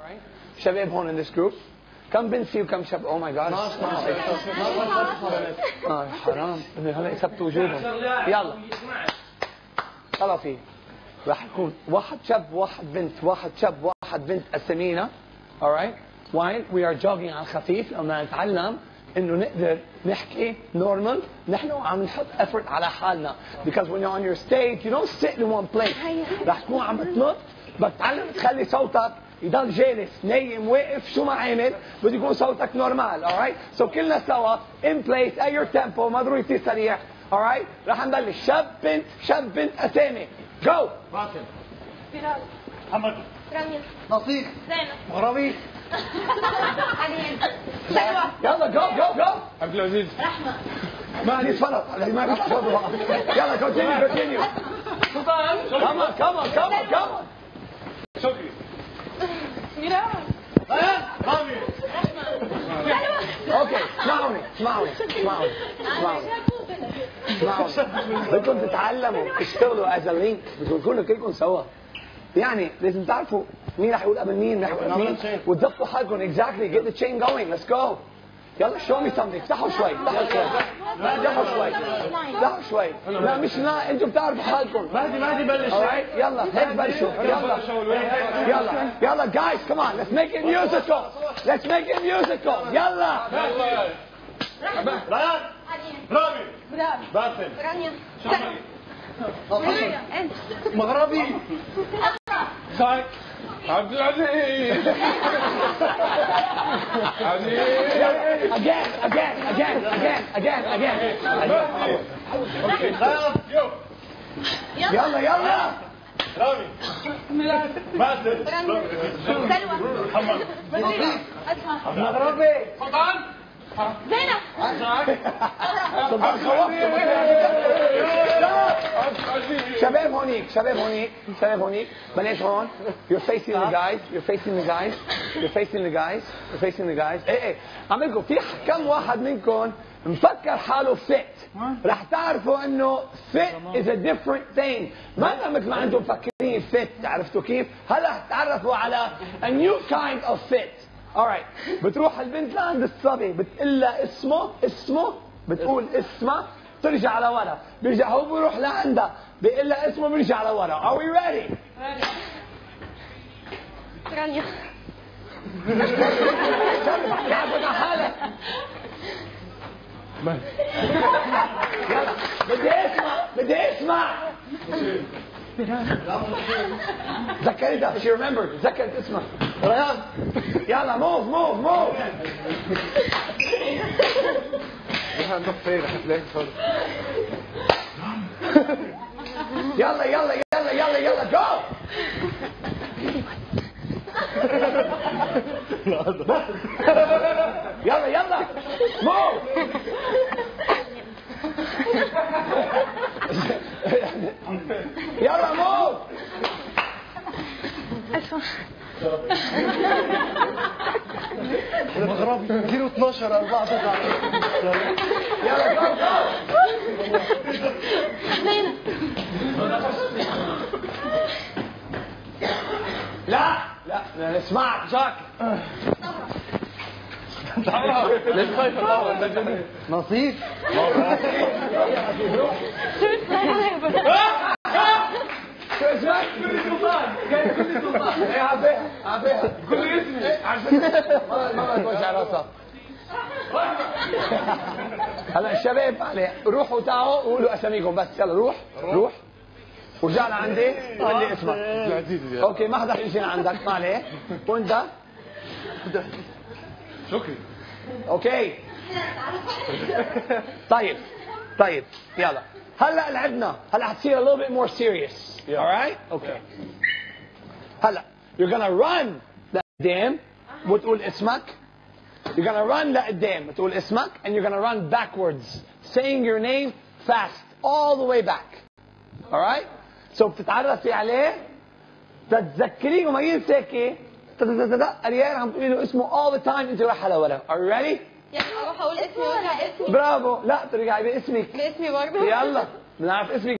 شباب هون in this group. كم بنت فيه وكم شاب؟ اوه ماي جاد. حرام هلا يثبت وجودهم. يلا خلاص فيه راح يكون واحد شاب واحد بنت، واحد شاب واحد بنت اسامينا. alright while we are jogging على الخفيف لما نتعلم انه نقدر نحكي نورمال، نحن عم نحط effort على حالنا because when you're on your stage you don't sit in one place. راح تكون عم بتنط، بدك تتعلم تخلي صوتك يضل جالس نايم واقف شو ما عامل، بده يكون صوتك نورمال. alright so كلنا سوا in place at your tempo، ما ضروري يصير سريع. alright راح نبلش شاب بنت اسامي. جو. باطل، بلال، محمد، رانيا، نصير، زينب، مغربي، علي، سلوى، يلا جو عبد العزيز، رحمة، ما عندي فرط ما عندي فرط. يلا continue. سلطان، come on شكري، ميران، رامي، رحمة، سلوى. اوكي اسمعوني بدكم تتعلموا تشتغلوا as a link، بدكم تكونوا كلكم سوا. يعني لازم تعرفوا مين راح يقول قبل مين، راح يقول مين، وتضبطوا حالكم. exactly get the chain going. let's go. يلا show me something. افتحوا شوي. لا مش لا، انتم بتعرفوا حالكم. مهدي بلش. alright يلا هيك بلشوا. يلا guys come on let's make it musical. يلا ريان، رامي، بلال، باسل، رانيا، شمري، سلوى، انت، مغربي، سايك، عبد العزيز، again. يلا رامي، باسل، سلوى، محمد، نصير، أسماء، مغربي سلطان، زينب، شباب هونيك بلاش هون. you're facing the guys. ايه عملكم في كم واحد منكم مفكر حاله fit؟ رح تعرفوا انه fit is a different thing. ما مثل ما انتم مفكرين fit. عرفتوا كيف؟ هلا تعرفوا على a new kind of fit. alright بتروح البنت لعند الصبي بتقول لها اسمه بتقول اسمها، ترجع لورا، بيرجع هو بيروح لعندها بيقول لها اسمه، بيرجع لورا. are we ready؟ رانيا، تعبت على حالك. يلا بدي اسمع. ذكرتها she remembered. ذكرت اسمها ريان. يلا move يلا go. يلا move. يلا move. مغربي 012 4 9. يلا جو زينب، لا اسمعك جاك. نصير، شو اسمك؟ كل سلطان. ايه عبيها كل اسمي ما بتوجع راسها. هلا الشباب روحوا تعالوا قولوا اساميكم بس. يلا روح ورجع لعندي قول لي اسمك. اوكي ما حدا يجي عندك ما عليه. وانت؟ شكري. اوكي طيب يلا هلا لعبنا. هلا حتصير a little bit more serious. alright okay هلا you're gonna run لقدام وتقول اسمك. you're gonna run لقدام وتقول اسمك and you're gonna run backwards saying your name fast all the way back. alright so بتتعرفي عليه تتذكريه وما ينساكي. اريال عم تقولي له اسمه all the time انت رايحه لورا. are you ready؟ يلا اروح اقول اسمي وارجع اسمي. برافو. لا ترجعي باسمك. باسمي برضه. يلا بنعرف اسمك